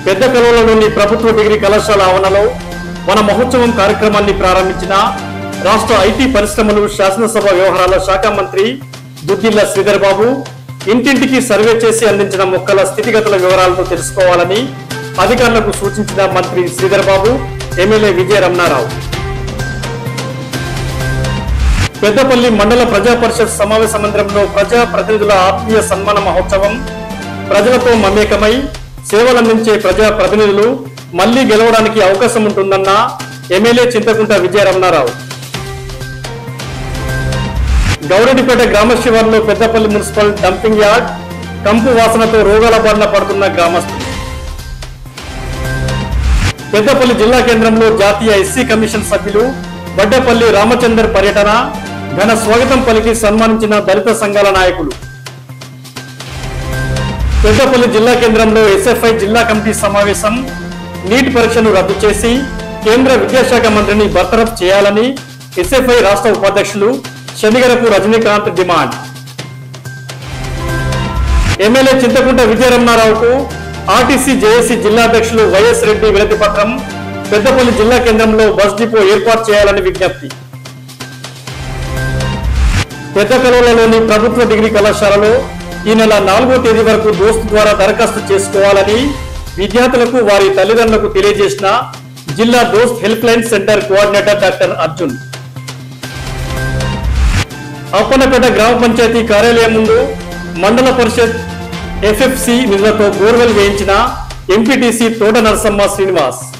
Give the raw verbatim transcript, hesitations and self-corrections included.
పెద్ద కలువలలోని ప్రభుత్వ డిగ్రీ కళాశాల ఆవరణలో వన మహోత్సవం కార్యక్రమాన్ని ప్రారంభించిన రాష్ట్ర ఐటీ పరిశ్రమలు శాసనసభ వ్యవహారాల శాఖ మంత్రి దుద్దిల్ల శ్రీధర్ బాబు ఇంటింటికి సర్వే చేసి అందించిన మొక్కల స్థితిగతుల వివరాలతో తెలుసుకోవాలని అధికారులకు సూచించిన మంత్రి శ్రీధర్ బాబు ఎమ్మెల్యే విజయ రమణారావు పెద్దపల్లి మండల ప్రజా పరిషత్ సమావేశ మందిరంలో ప్రజా ప్రతినిధుల ఆత్మీయ సన్మాన మహోత్సవం ప్రజలతో మమేకమై సేవలందించే ప్రజా ప్రతినిధులు మళ్లీ గెలవడానికి అవకాశం ఉంటుందన్న ఎమ్మెల్యే చింతకుంట విజయ రమణారావు గౌరెడ్డిపేట గ్రామ శివారులో పెద్దపల్లి మున్సిపల్ డంపింగ్ యార్డ్ కంపు వాసనతో రోగాల బారిన పడుతున్న గ్రామస్తులు పెద్దపల్లి జిల్లా కేంద్రంలో జాతీయ ఎస్సీ కమిషన్ సభ్యులు వడ్డేపల్లి రామచందర్ పర్యటన ఘన స్వాగతం పలికి సన్మానించిన దళిత సంఘాల నాయకులు పెద్దపల్లి జిల్లా కేంద్రంలో ఎస్ఎఫ్ఐ జిల్లా కమిటీ సమావేశం నీట్ పరీక్షను రద్దు చేసి కేంద్ర విద్యాశాఖ మంత్రిని బర్తరఫ్ చేయాలని ఎస్ఎఫ్ఐ రాష్ట్ర ఉపాధ్యక్షులు శనిగరపు రజనీకాంత్ డిమాండ్ ఎమ్మెల్యే చింతకుంట విజయ రమణారావుకు ఆర్టీసీ జేఏసీ జిల్లా అధ్యక్షులు వైఎస్ రెడ్డి వినతి పత్రం పెద్దపల్లి జిల్లా కేంద్రంలో బస్ డిపో ఏర్పాటు చేయాలని విజ్ఞప్తి పెద్ద కలువలలోని ప్రభుత్వ డిగ్రీ కళాశాలలో ఈ నెల నాలుగో తేదీ వరకు దోస్తు ద్వారా దరఖాస్తు చేసుకోవాలని విద్యార్థులకు వారి తల్లిదండ్రులకు తెలియజేసిన జిల్లా DOST help line centre coordinator doctor Arjun Appannapet గ్రామ పంచాయతీ కార్యాలయం ముందు మండల పరిషత్ ఎఫ్ఎఫ్సి నిధులతో బోర్వెల్ వేయించిన ఎంపీటీసీ తోట నరసమ్మ శ్రీనివాస్